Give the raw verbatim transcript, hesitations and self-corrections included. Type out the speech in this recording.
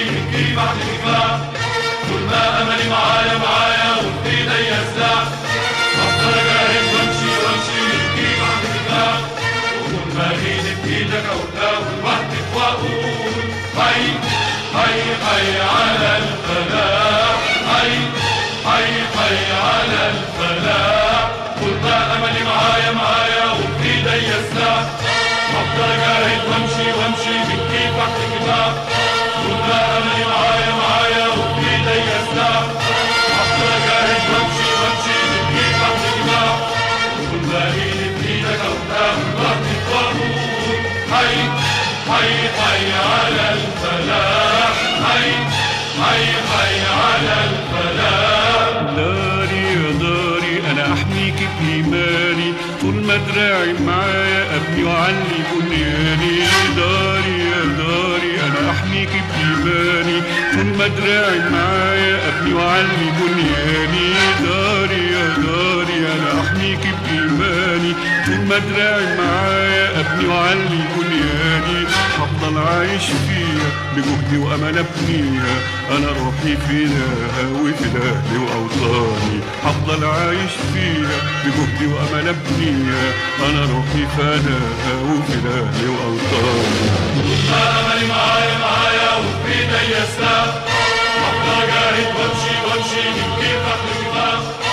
من كيف بعد كفاح. طول ما املي معايا معايا وفي ايديا سلاح، افضل اجاهد وامشي وامشي من كيف بعد كفاح. وطول ما ايدي بايدك اوتاف وحدك واقول حي حي حي على الفلاح، حي حي حي على الفلاح. طول ما املي معايا معايا وفي ايديا سلاح، افضل اجاهد وامشي وامشي من كيف بعد كفاح. طول ما املي معايا معايا وفي ايديا سلاح، افضل اجاهد وامشي وامشي من كيف بعد كفاح. طول ما ايدي بايدك اوتاف وحدك واقول حي حي حي على الفلاح، حي حي حي على الفلاح. داري يا داري انا احميك بايماني، طول ما دراعي معايا ابني وعلي بنياني. داري يا داري انا احميك بايماني، طول ما دراعي معايا ابني وعلي بنياني. داري يا داري انا احميك بايماني، طول ما دراعي معايا ابني وعلي بنياني. هفضل عايش فيها بجهدي وامل ابنيها، انا روحي فداها وفداهي واوطاني. هفضل عايش فيها بجهدي وامل ابنيها، انا روحي فداها وفداهي واوطاني. طول ما املي معايا معايا وفي ايديا سلاح، افضل اجاهد وامشي وامشي من كيف بعد كفاح.